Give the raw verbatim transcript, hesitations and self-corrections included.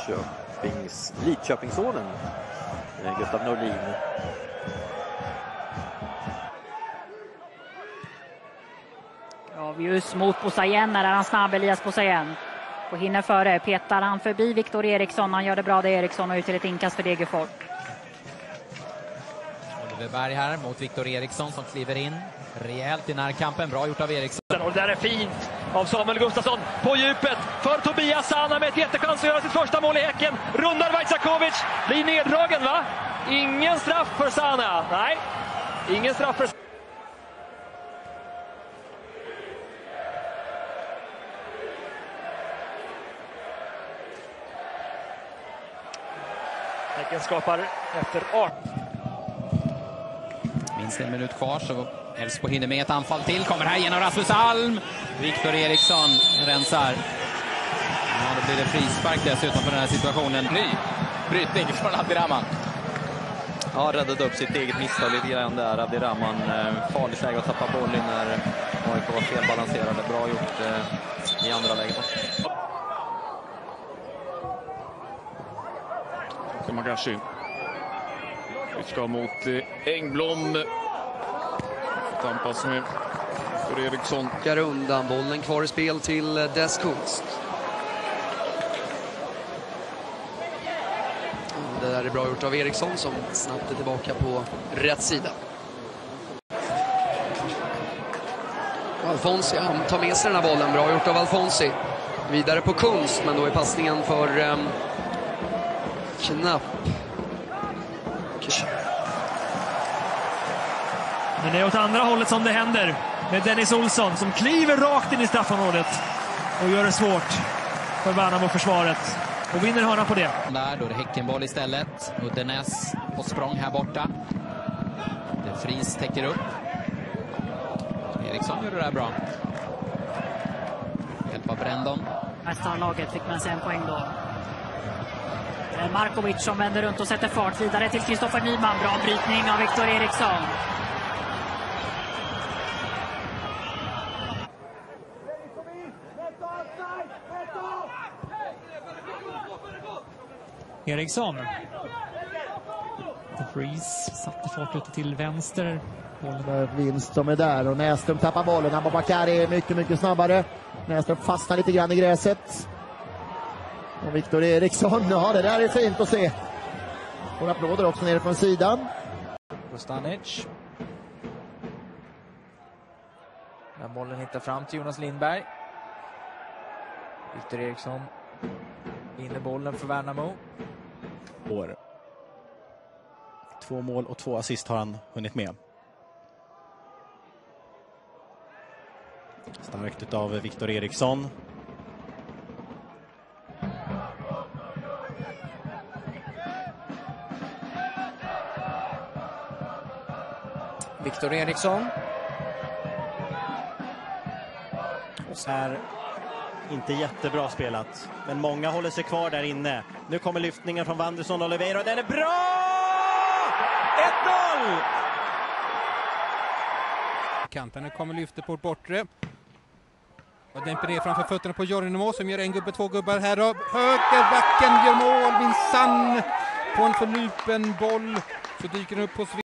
Lidköpings, Lidköpingssonen Gustav Norlin. Gravius mot Bosayen, när han snabb, Elias Bosayen. Och hinner före, petar han förbi Viktor Eriksson. Han gör det bra, det Eriksson, och ut till ett inkast för Degerfors. Oliverberg här mot Viktor Eriksson som kliver in rejält i närkampen. Bra gjort av Eriksson. Och där är fint av Samuel Gustafsson på djupet för Tobias Sana med ett jättechans att göra sitt första mål i Häcken. Rundar Vajtsakovic, blir neddragen va? Ingen straff för Sana. Nej, ingen straff för Häcken skapar efter arton. Minst en minut kvar så Elfsborg hinner med ett anfall till. Kommer här genom Rasmus Alm. Viktor Eriksson rensar. Ja, då blir det frispark dessutom för den här situationen. Ny brytning från Abdirahman. Ja, räddade upp sitt eget misstag lite grann där. Abdirahman, farligt läge att tappa bollen när A I K var felbalanserade. Bra gjort eh, i andra läget också. Magashi. Vi ska mot eh, Engblom. Tampas med för Eriksson. Gar undan, bollen kvar i spel till Des Kunst. Det där är bra gjort av Eriksson som snabbt är tillbaka på rätt sida. Alfonsi, han tar med sig den här bollen. Bra gjort av Alfonsi. Vidare på Kunst, men då är passningen för um, knapp. Men det är åt andra hållet som det händer med Dennis Olsson som kliver rakt in i straffområdet och gör det svårt för Värnamo-försvaret och vinner hörna på det. Där då är det Häckenboll istället. Uddenäs på språng här borta. Det Fris täcker upp. Eriksson gör det där bra. Hjälp av Brändon. Nästa laget fick med sig en poäng då. Markovic som vänder runt och sätter fart vidare till Kristoffer Nyman. Bra brytning av Viktor Eriksson. Eriksson. Freeze satte fart ute till vänster. Vinst som är där och Näström tappar bollen. Abubakari är mycket, mycket snabbare. Näström fastnar lite grann i gräset. Och Viktor Eriksson, ja det där är fint att se. Och applåder också nere från sidan. Kostanic. Den bollen hittar fram till Jonas Lindberg. Viktor Eriksson vinner bollen för Värnamo. År. Två mål och två assist har han hunnit med. Starkt utav Viktor Eriksson. Viktor Eriksson. Och så här inte jättebra spelat. Men många håller sig kvar där inne. Nu kommer lyftningen från Wanderson Oliveira och den är bra! ett noll! Kanten kommer lyfter på bortre. Och den ner framför fötterna på Jorginemo som gör en gubbe, två gubbar här. Och högerbacken gör mål, minsann. På en förlupen boll så dyker den upp på